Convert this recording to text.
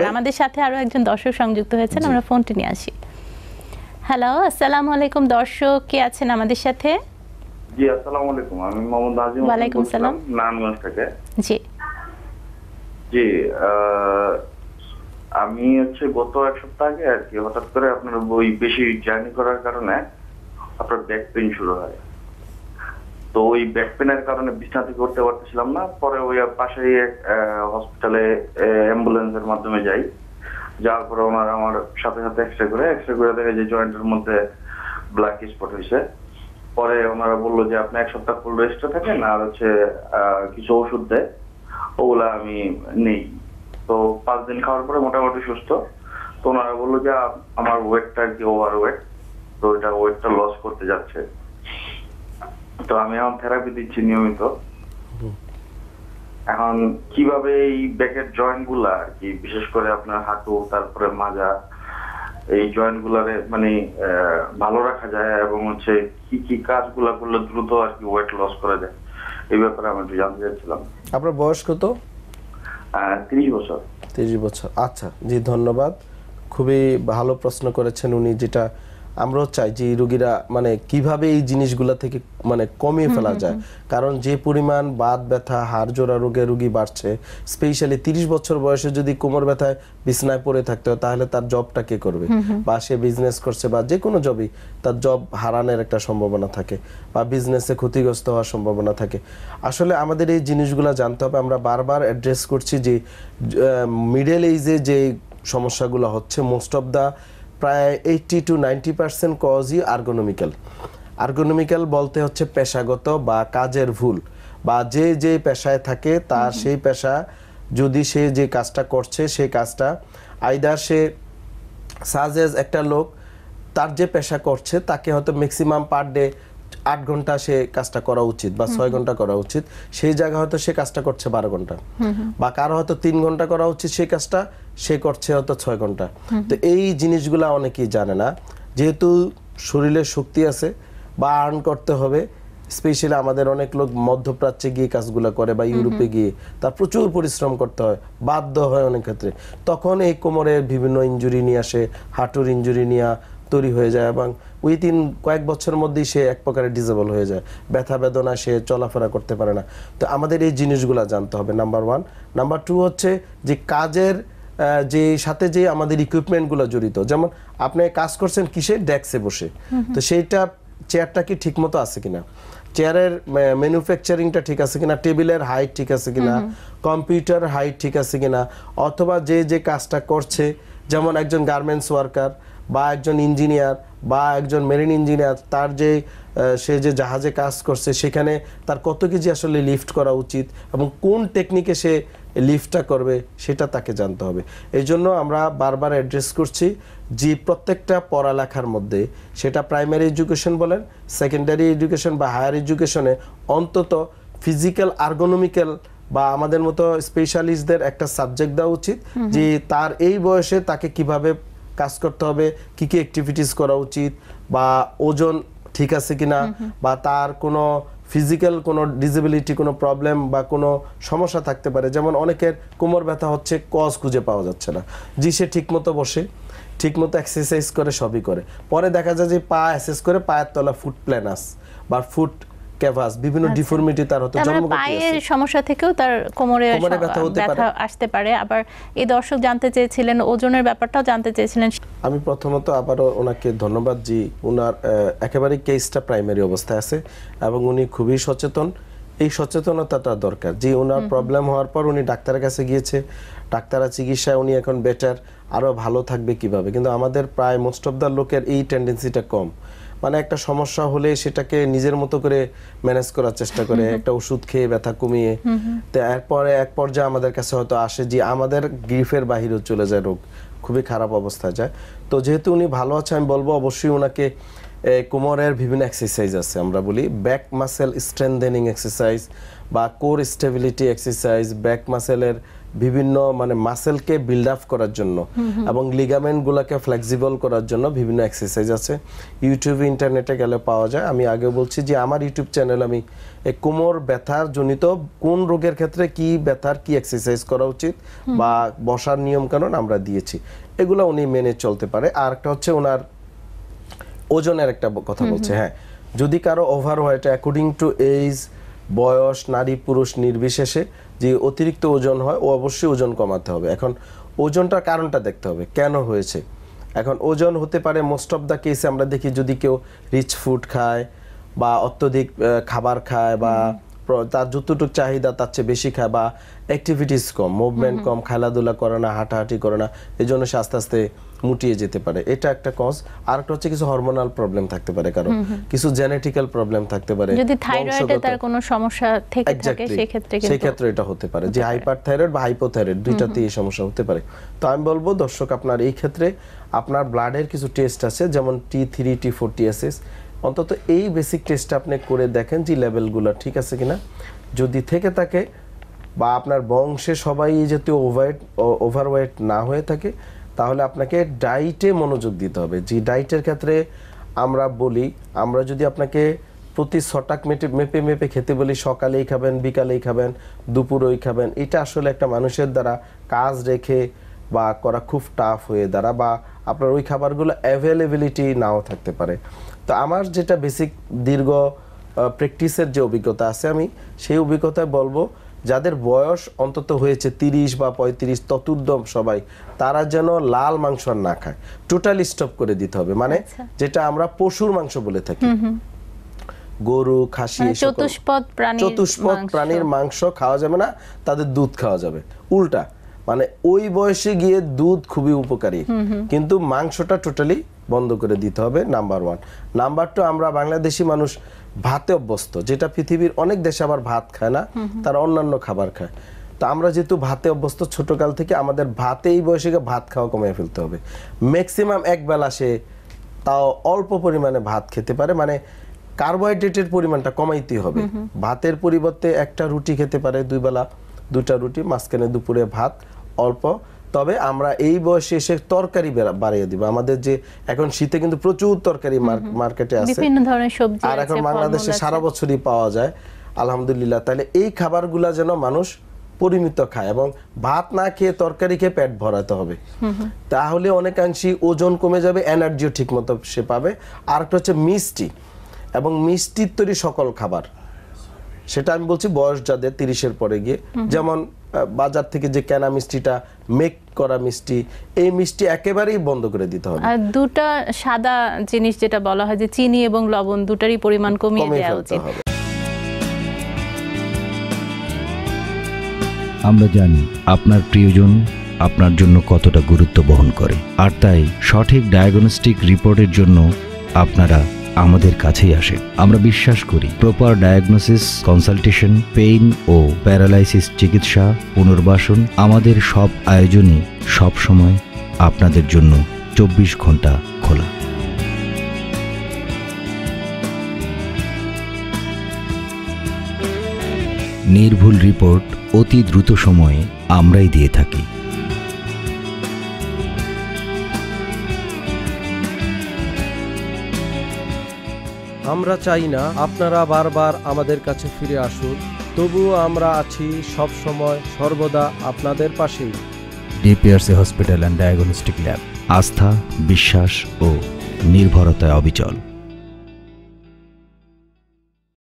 আমাদের সাথে আরো একজন দর্শক সংযুক্ত হয়েছেন, আমরা ফোনটি নিয়ে আসি। হ্যালো, আসসালামু আলাইকুম দর্শক, কে আছেন আমাদের সাথে? জি আসসালামু আলাইকুম, আমি মোহাম্মদ আজিম হোসেন। ওয়ালাইকুম সালাম। নারায়ণগঞ্জ থেকে। জি জি, আমি গত এক সপ্তাহ আগে আর কি হঠাৎ করে আপনার ওই বেশি জার্নি করার কারণে আপনার ব্যাক পেইন শুরু হয়। তো ওই ব্যাক পেইনের কারণে বিছানা থেকে উঠতে পারতেছিলাম না। পরে ওই পাশেই এক হসপিটালে অ্যাম্বুলেন্সের মাধ্যমে যাই। যাওয়ার পরে ওনারা আমার সাথে সাথে এক্সরে করে দেখে যে জয়েন্টের মধ্যে ব্ল্যাক স্পট হয়েছে। পরে ওনারা বললো যে আপনি এক সপ্তাহ ফুল রেস্টে থাকেন, আর কিছু ওষুধ দেয়, ওগুলা আমি নেই। তো 5 দিন খাওয়ার পরে মোটামুটি সুস্থ। তো ওনারা বললো যে আমার ওয়েটটা আর কি ওভার ওয়েট, তো এটা ওয়েটটা লস করতে যাচ্ছে। তো আমি এখন থেরাপি দিচ্ছি নিয়মিত। এখন কিভাবে এই ব্যাকের জয়েন্ট গুলা আর কি, বিশেষ করে আপনার হাঁটু তারপরে মাজা, এই জয়েন্ট গুলারে মানে ভালো রাখা যায় এবং কি কি কাজগুলা করলে দ্রুত আর কি ওয়েট লস করে দেয়, এই ব্যাপারে আমি একটু জানতে চাচ্ছিলাম। আপনার বয়স কত? 30 বছর। 30 বছর, আচ্ছা। জি ধন্যবাদ, খুবই ভালো প্রশ্ন করেছেন উনি। যেটা আমরাও চাই যে রোগীরা মানে কিভাবে এই জিনিসগুলা থেকে মানে কমিয়ে ফেলা যায়। কারণ যে পরিমাণ বাত ব্যথা, হাড় জোড়া রোগে রোগী বাড়ছে, স্পেশালি 30 বছর বয়সে যদি কোমর ব্যথায় বিছনায় পড়ে থাকতে হয়, তাহলে তার জবটা কে করবে? বা সে বিজনেস করছে বা যে কোনো জবই, তার জব হারানোর একটা সম্ভাবনা থাকে বা বিজনেসে ক্ষতিগ্রস্ত হওয়ার সম্ভাবনা থাকে। আসলে আমাদের এই জিনিসগুলো জানতে হবে। আমরা বারবার অ্যাড্রেস করছি যে মিডল এইজে যে সমস্যাগুলো হচ্ছে, মোস্ট অফ দ্য প্রায় 80 to 90% কজই আর্গোনমিক্যাল বলতে হচ্ছে পেশাগত বা কাজের ভুল, বা যে পেশায় থাকে তার সেই পেশা, যদি সে যে কাজটা করছে সেই কাজটা আইদার সে সাজেজ একটা লোক তার যে পেশা করছে তাকে হয়তো ম্যাক্সিমাম পার ডে 8 ঘন্টা সে কাজটা করা উচিত বা 6 ঘন্টা করা উচিত, সেই জায়গায় হয়তো সে কাজটা করছে 12 ঘন্টা। বা কারো হয়তো 3 ঘন্টা করা উচিত সেই কাজটা, সে করছে হয়তো 6 ঘন্টা। তো এই জিনিসগুলো অনেকেই জানে না। যেহেতু শরীরে শক্তি আছে বা আর্ন করতে হবে, স্পেশালি আমাদের অনেক লোক মধ্যপ্রাচ্যে গিয়ে কাজগুলো করে বা ইউরোপে গিয়ে তার প্রচুর পরিশ্রম করতে হয়, বাধ্য হয় অনেক ক্ষেত্রে, তখন এই কোমরের বিভিন্ন ইনজুরি নিয়ে আসে, হাঁটুর ইনজুরি নিয়ে তৈরি হয়ে যায় এবং উইথিন কয়েক বছরের মধ্যেই সে এক প্রকারের ডিসেবল হয়ে যায়, ব্যথা বেদনা, সে চলাফেরা করতে পারে না। তো আমাদের এই জিনিসগুলো জানতে হবে, নাম্বার 1। নাম্বার 2 হচ্ছে যে কাজের যে সাথে যে আমাদের ইকুইপমেন্টগুলো জড়িত, যেমন আপনি কাজ করছেন কিসে, ডেস্কে বসে, তো সেইটা চেয়ারটা কি ঠিক মতো আছে কিনা, চেয়ারের ম্যানুফ্যাকচারিংটা ঠিক আছে কিনা, টেবিলের হাইট ঠিক আছে কিনা, কম্পিউটার হাইট ঠিক আছে কিনা, অথবা যে কাজটা করছে, যেমন একজন গার্মেন্টস ওয়ার্কার বা একজন ইঞ্জিনিয়ার বা একজন মেরিন ইঞ্জিনিয়ার, তার সে যে জাহাজে কাজ করছে সেখানে তার কত কেজি আসলে লিফট করা উচিত এবং কোন টেকনিকে সে লিফটটা করবে সেটা তাকে জানতে হবে। এই জন্য আমরা বারবার অ্যাড্রেস করছি যে প্রত্যেকটা পড়ালেখার মধ্যে, সেটা প্রাইমারি এডুকেশন বলেন, সেকেন্ডারি এডুকেশন বা হায়ার এডুকেশনে, অন্তত ফিজিক্যাল আর্গোনমিক্যাল বা আমাদের মতো স্পেশালিস্টদের একটা সাবজেক্ট দেওয়া উচিত, যে তার এই বয়সে তাকে কিভাবে কাজ করতে হবে, কি কি অ্যাক্টিভিটিস করা উচিত, বা ওজন ঠিক আছে কিনা, বা তার কোনো ফিজিক্যাল কোনো ডিসেবিলিটি, কোনো প্রবলেম বা কোনো সমস্যা থাকতে পারে। যেমন অনেকের কোমর ব্যথা হচ্ছে, কজ খুঁজে পাওয়া যাচ্ছে না, যে সে ঠিকমতো বসে, ঠিকমতো এক্সারসাইজ করে, সবই করে, পরে দেখা যায় যে পা অ্যাসেস করে পায়ের তলা ফুট প্ল্যানাস বা ফুট ক্যাভাস, বিভিন্ন ডিফর্মিটি তার হতে জন্মগত পায়ের সমস্যা থেকেও তার কোমরে ব্যথা আসতে পারে। আবার এই দর্শক জানতে চেয়েছিলেন ওজনের ব্যাপারটাও জানতে চেয়েছিলেন। আমি প্রথমত আবারও ওনাকে ধন্যবাদ, জি ওনার একেবারে কেসটা প্রাইমারি অবস্থায় আছে এবং উনি খুবই সচেতন। এই সচেতনতাটা দরকার, যে ওনার প্রবলেম হওয়ার পর উনি ডাক্তারের কাছে গিয়েছে, ডাক্তারের চিকিৎসায় উনি এখন বেটার, আরও ভালো থাকবে কিভাবে। কিন্তু আমাদের প্রায় মোস্ট অফ দ্য লোকের এই টেন্ডেন্সিটা কম, মানে একটা সমস্যা হলে সেটাকে নিজের মতো করে ম্যানেজ করার চেষ্টা করে, একটা ওষুধ খেয়ে ব্যথা কমিয়ে, তো এরপরে এক পর্যায়ে আমাদের কাছে হয়তো আসে যে আমাদের গ্রিফের বাহিরেও চলে যায়, রোগ খুবই খারাপ অবস্থায় যায়। তো যেহেতু উনি ভালো আছে, আমি বলবো অবশ্যই ওনাকে কোমরের বিভিন্ন এক্সারসাইজ আছে, আমরা বলি ব্যাক মাসেল স্ট্রেংথেনিং এক্সারসাইজ বা কোর স্টেবিলিটি এক্সারসাইজ, ব্যাক মাসেলের বিভিন্ন মানে মাসেলকে বিল্ড আপ করার জন্য এবং লিগামেন্ট গুলাকে ফ্লেক্সিবল করার জন্য বিভিন্ন এক্সারসাইজ আছে, ইউটিউবে ইন্টারনেটে গেলে পাওয়া যায়। আমি আগে বলছি যে আমার ইউটিউব চ্যানেল আমি এই কোমর ব্যথার জনিত কোন রোগের ক্ষেত্রে কি ব্যথার কি এক্সারসাইজ করা উচিত বা বসার নিয়ম কানুন আমরা দিয়েছি, এগুলো উনি মেনে চলতে পারে। আর একটা হচ্ছে ওনার ওজনের একটা কথা বলছে, হ্যাঁ যদি কারো ওভারওয়েট অ্যাকর্ডিং টু এজ, বয়স, নারী পুরুষ নির্বিশেষে যে অতিরিক্ত ওজন হয় ও অবশ্যই ওজন কমাতে হবে। এখন ওজনটার কারণটা দেখতে হবে কেন হয়েছে। এখন ওজন হতে পারে মোস্ট অফ দ্য কেসে আমরা দেখি যদি কেউ রিচ ফুড খায় বা অত্যধিক খাবার খায় বা তার যতটুকু চাহিদা তার চেয়ে বেশি খায় বা অ্যাক্টিভিটিস কম, মুভমেন্ট কম, খেলাধুলা করে না, হাঁটাহাঁটি করে না, এই জন্য সে আস্তে আস্তে মুটিয়ে যেতে পারে, এটা একটা কজ। আর একটা হচ্ছে কিছু হরমোনাল প্রবলেম থাকতে পারে, কারণ কিছু জেনেটিক্যাল প্রবলেম থাকতে পারে, যদি থাইরয়েডে তার কোনো সমস্যা থেকে থাকে সেই ক্ষেত্রে এটা হতে পারে যে হাইপারথাইরয়েড বা হাইপোথাইরয়েড দুইটাতেই এই সমস্যা হতে পারে। তো আমি বলবো দর্শক আপনার এই ক্ষেত্রে আপনার ব্লাডের কিছু টেস্ট আছে, যেমন T3, T4, TSH, অন্তত এই বেসিক টেস্টটা আপনি করে দেখেন যে লেভেলগুলো ঠিক আছে কিনা। যদি থেকে থাকে বা আপনার বংশে সবাই এই জাতীয় ওভারওয়েট না হয়ে থাকে, তাহলে আপনাকে ডায়েটে মনোযোগ দিতে হবে। যে ডায়েটের ক্ষেত্রে আমরা বলি, আমরা যদি আপনাকে প্রতি 6 টাক মেপে খেতে বলি, সকালেই খাবেন, বিকালেই খাবেন, দুপুরেই খাবেন, এটা আসলে একটা মানুষের দ্বারা কাজ রেখে বা করা খুব টাফ হয়ে দাঁড়া, বা আপনার ওই খাবারগুলো অ্যাভেলেবিলিটি নাও থাকতে পারে। তো আমার যেটা বেসিক দীর্ঘ প্র্যাকটিসের যে অভিজ্ঞতা আছে, আমি সেই অভিজ্ঞতায় বলবো যাদের বয়স অন্তত হয়েছে 30 বা 35 ততুর্ধম সবাই, তারা যেন লাল মাংস না খায়, টোটালি স্টপ করে দিতে হবে। মানে যেটা আমরা পশুর মাংস বলে থাকি, গরু, খাসি, চতুষ্পদ প্রাণীর মাংস খাওয়া যাবে না, তাদের দুধ খাওয়া যাবে। উল্টা মানে ওই বয়সে গিয়ে দুধ খুবই উপকারী, কিন্তু মাংসটা টোটালি বন্ধ করে দিতে হবে, নাম্বার 1। নাম্বার 2, আমরা বাংলাদেশি মানুষ ভাতে অভ্যস্ত, যেটা পৃথিবীর অনেক দেশে আবার ভাত খায় না, তারা অন্যান্য খাবার খায়। তো আমরা যেহেতু ভাতে অভ্যস্ত ছোটকাল থেকে, আমাদের ভাতে এই বয়সে ভাত খাওয়া কমিয়ে ফেলতে হবে। ম্যাক্সিমাম এক বেলা সে তাও অল্প পরিমাণে ভাত খেতে পারে, মানে কার্বোহাইড্রেটের পরিমাণটা কমাইতে হবে। ভাতের পরিবর্তে একটা রুটি খেতে পারে, 2 বেলা 2টা রুটি, মাঝখানে দুপুরে ভাত অল্প। তবে আমরা এই বয়সে এসে তরকারি বাড়িয়ে দিব। আমাদের যে এখন শীতে কিন্তু প্রচুর তরকারি মার্কেটে আছে, বিভিন্ন ধরনের সবজি আর এখন বাংলাদেশে সারা বছরই পাওয়া যায় আলহামদুলিল্লাহ। তাহলে এই খাবারগুলা যেন মানুষ পরিমিত খায় এবং ভাত না খেয়ে তরকারি খেয়ে পেট ভরাতে হবে, তাহলে অনেকাংশই ওজন কমে যাবে, এনার্জিও ঠিক মতো সে পাবে। আর একটা হচ্ছে মিষ্টি, এবং মিষ্টির তৈরি সকল খাবার, সেটা আমি বলছি বয়স যাদের 30-এর পরে গিয়ে, যেমন বাজার থেকে যে কেনা মিষ্টিটা, মেক করা মিষ্টি, এই মিষ্টি একেবারেই বন্ধ করে দিতে হবে। আর দুটা সাদা জিনিস যেটা বলা হয় যে চিনি এবং লবণ, দুটারই পরিমাণ কমিয়ে দেওয়া উচিত। আমরা জানি আপনার প্রিয়জন আপনার জন্য কতটা গুরুত্ব বহন করে, আর তাই সঠিক ডায়াগনস্টিক রিপোর্টের জন্য আপনারা আমাদের কাছেই আসেন। আমরা বিশ্বাস করি প্রপার ডায়াগনোসিস, কনসালটেশন, পেইন ও প্যারালাইসিস চিকিৎসা, পুনর্বাসন, আমাদের সব আয়োজনই সব সময় আপনাদের জন্য 24 ঘন্টা খোলা। নির্ভুল রিপোর্ট অতি দ্রুত সময়ে আমরাই দিয়ে থাকি। আমরা চাই না আপনারা বারবার আমাদের কাছে ফিরে আসুন, তবুও আমরা আছি সব সময় সর্বদা আপনাদের পাশেই। DPRC hospital and diagnostic lab, আস্থা, বিশ্বাস ও নির্ভরতায় অবিচল।